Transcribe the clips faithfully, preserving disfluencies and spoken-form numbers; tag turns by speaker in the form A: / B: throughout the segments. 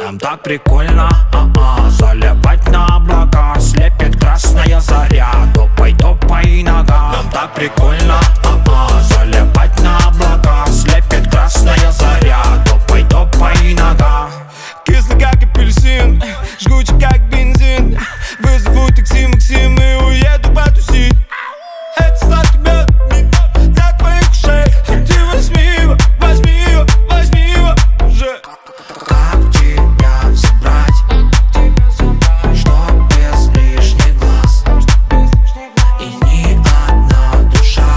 A: Нам так прикольно, а-а, залипать на облака. Слепит красная заря, топай, топай нога. Нам так прикольно, а-а, залипать на облака. Слепит красная заря, топай, топай нога.
B: Кислый как апельсин, жгучий как бензин. Вызову такси, Максим, и уеду потусить. Это сладкий мед, мед для твоих ушей. Ты возьми его, возьми его, возьми его уже.
A: Как тебя забрать, чтоб без лишних глаз, и ни одна душа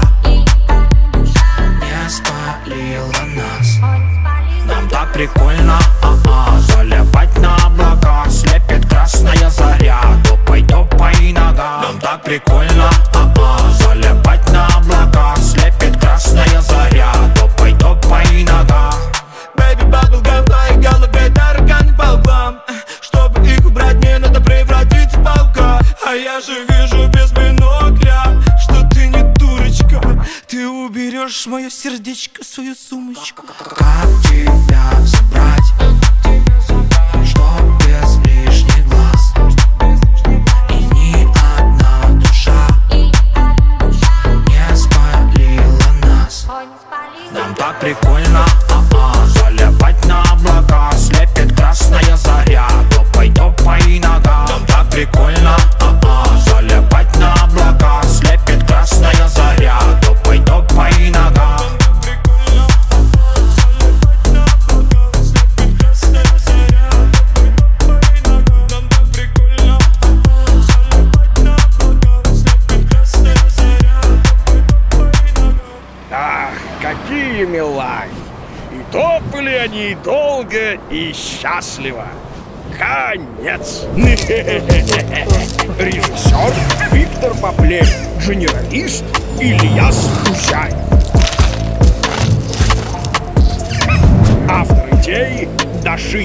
A: не спалила нас. Нам так прикольно, а-а, залипать на облака. Слепит красная заря, топай, топай нога. Нам так прикольно, а-а, залипать на облака. Слепит красная заря, топай, топай нога.
B: Baby, bubblegum, в твоей голове тараканы по углам. Чтобы их убрать, мне надо превратиться в паука. А я же вижу без бинокля, что ты не дурочка. Ты уберешь мое сердечко в свою сумочку.
A: Как тебя забрать, чтоб без лишних глаз, и ни одна душа не спалила нас. Нам так прикольно, а-а, залипать на облака. Слепит красная заря, топай, топай нога. Нам так прикольно, а-а, залипать на облака. Слепит красная заря, топай, топай нога.
C: Ах, какие милахи! И топали они долго и счастливо. Конец! Режиссер Виктор Поплей, генералист Ильяс Ущай. Автор идеи Даши.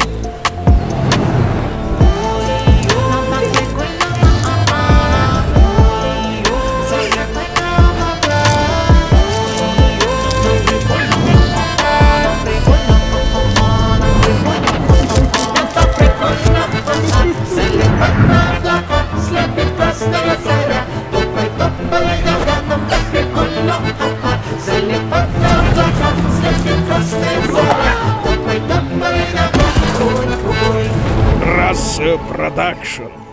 C: Раз продакшн.